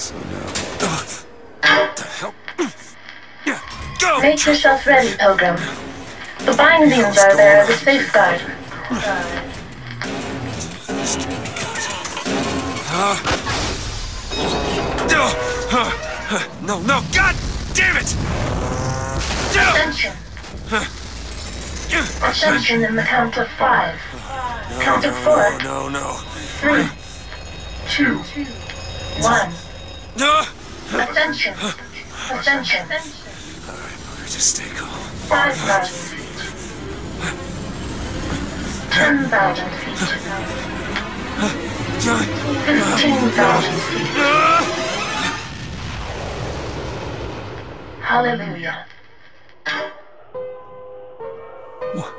So now... What the hell? Go! Make yourself ready, Pilgrim. The bindings are there as a safeguard. This can't be good. No, God damn it! Ascension. Ascension in the count of 5. Count of 4. No. 3, 2, 1. Ascension. Ascension. Alright, better just stay calm. 5,000 feet. 10,000 feet. 15,000 feet. Hallelujah. What?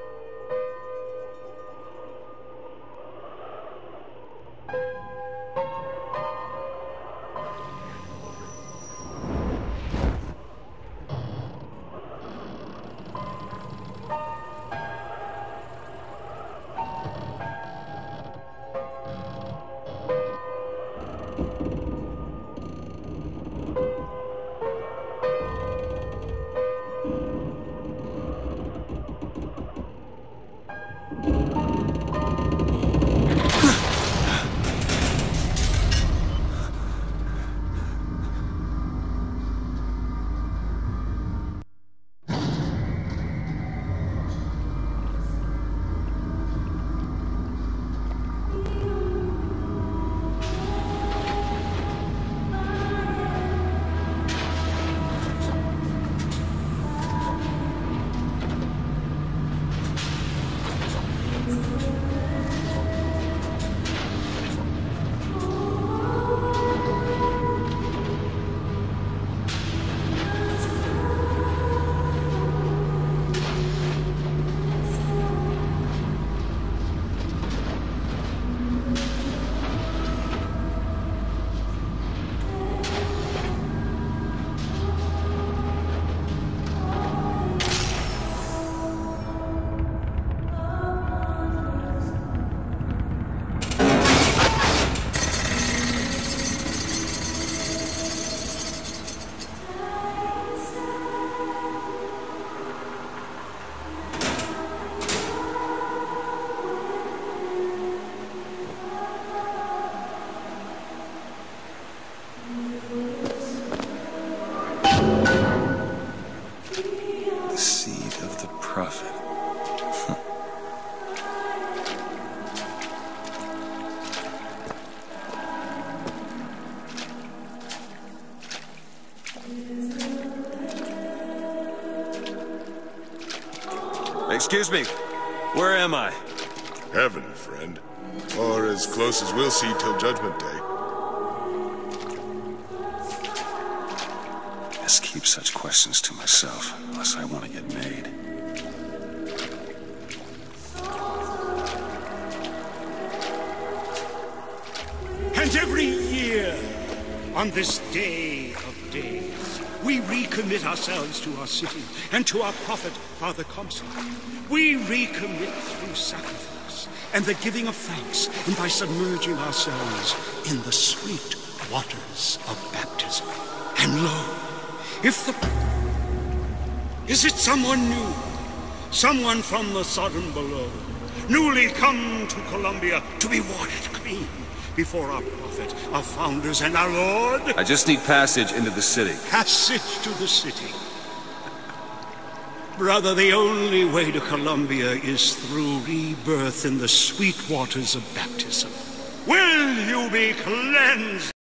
The seed of the prophet. Excuse me, where am I? Heaven, friend. Or as close as we'll see till Judgment Day. Best keep such questions to myself, unless I want to get made. And every year, on this day of days, we recommit ourselves to our city and to our prophet, Father Comstock. We recommit through sacrifice and the giving of thanks, and by submerging ourselves in the sweet waters of baptism. And lo, is it someone new? Someone from the Sodom below, newly come to Columbia to be washed clean before our prophet, our founders, and our Lord? I just need passage into the city. Passage to the city. Brother, the only way to Columbia is through rebirth in the sweet waters of baptism. Will you be cleansed?